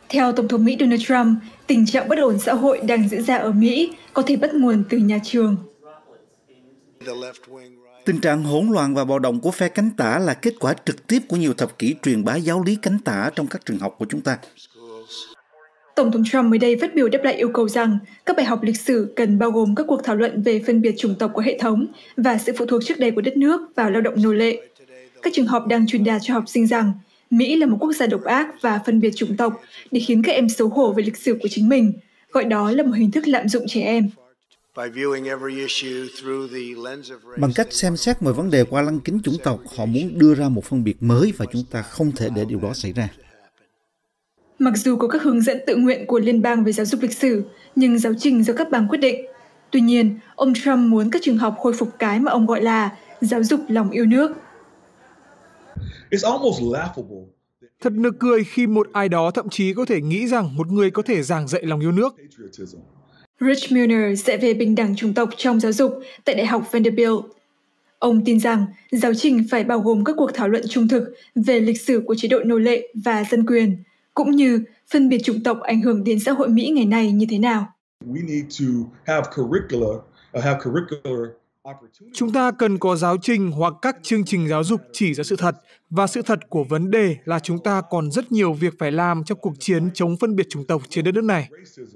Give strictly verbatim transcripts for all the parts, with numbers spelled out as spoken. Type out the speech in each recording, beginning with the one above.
Theo Tổng thống Mỹ Donald Trump, tình trạng bất ổn xã hội đang diễn ra ở Mỹ có thể bắt nguồn từ nhà trường. Tình trạng hỗn loạn và bạo động của phe cánh tả là kết quả trực tiếp của nhiều thập kỷ truyền bá giáo lý cánh tả trong các trường học của chúng ta. Tổng thống Trump mới đây phát biểu đáp lại yêu cầu rằng các bài học lịch sử cần bao gồm các cuộc thảo luận về phân biệt chủng tộc của hệ thống và sự phụ thuộc trước đây của đất nước vào lao động nô lệ. Các trường học đang truyền đạt cho học sinh rằng Mỹ là một quốc gia độc ác và phân biệt chủng tộc để khiến các em xấu hổ về lịch sử của chính mình, gọi đó là một hình thức lạm dụng trẻ em. Bằng cách xem xét mọi vấn đề qua lăng kính chủng tộc, họ muốn đưa ra một phân biệt mới và chúng ta không thể để điều đó xảy ra. Mặc dù có các hướng dẫn tự nguyện của liên bang về giáo dục lịch sử, nhưng giáo trình do các bang quyết định. Tuy nhiên, ông Trump muốn các trường học khôi phục cái mà ông gọi là giáo dục lòng yêu nước. Thật nực cười khi một ai đó thậm chí có thể nghĩ rằng một người có thể giảng dạy lòng yêu nước. Rich Milner dạy về bình đẳng chủng tộc trong giáo dục tại Đại học Vanderbilt. Ông tin rằng giáo trình phải bao gồm các cuộc thảo luận trung thực về lịch sử của chế độ nô lệ và dân quyền, cũng như phân biệt chủng tộc ảnh hưởng đến xã hội Mỹ ngày nay như thế nào. Chúng ta cần có giáo trình hoặc các chương trình giáo dục chỉ ra sự thật, và sự thật của vấn đề là chúng ta còn rất nhiều việc phải làm trong cuộc chiến chống phân biệt chủng tộc trên đất nước này.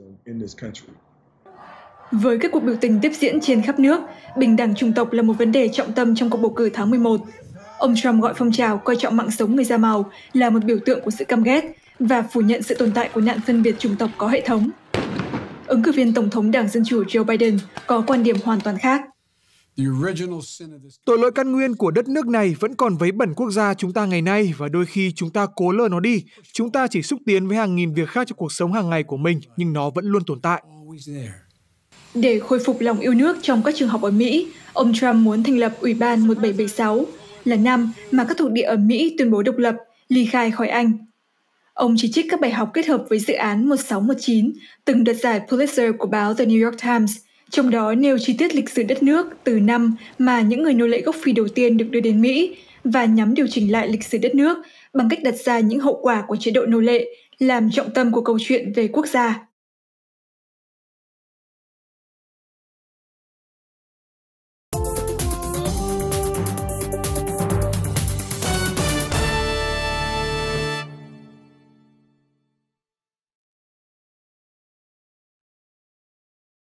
Với các cuộc biểu tình tiếp diễn trên khắp nước, bình đẳng chủng tộc là một vấn đề trọng tâm trong cuộc bầu cử tháng mười một. Ông Trump gọi phong trào coi trọng mạng sống người da màu là một biểu tượng của sự căm ghét và phủ nhận sự tồn tại của nạn phân biệt chủng tộc có hệ thống. Ứng cử viên Tổng thống Đảng Dân Chủ Joe Biden có quan điểm hoàn toàn khác. Tội lỗi căn nguyên của đất nước này vẫn còn vấy bẩn quốc gia chúng ta ngày nay, và đôi khi chúng ta cố lờ nó đi. Chúng ta chỉ xúc tiến với hàng nghìn việc khác trong cuộc sống hàng ngày của mình, nhưng nó vẫn luôn tồn tại. Để khôi phục lòng yêu nước trong các trường học ở Mỹ, ông Trump muốn thành lập Ủy ban một bảy bảy sáu, là năm mà các thuộc địa ở Mỹ tuyên bố độc lập, ly khai khỏi Anh. Ông chỉ trích các bài học kết hợp với dự án một sáu một chín, từng đoạt giải Pulitzer của báo The New York Times, trong đó nêu chi tiết lịch sử đất nước từ năm mà những người nô lệ gốc Phi đầu tiên được đưa đến Mỹ, và nhằm điều chỉnh lại lịch sử đất nước bằng cách đặt ra những hậu quả của chế độ nô lệ, làm trọng tâm của câu chuyện về quốc gia.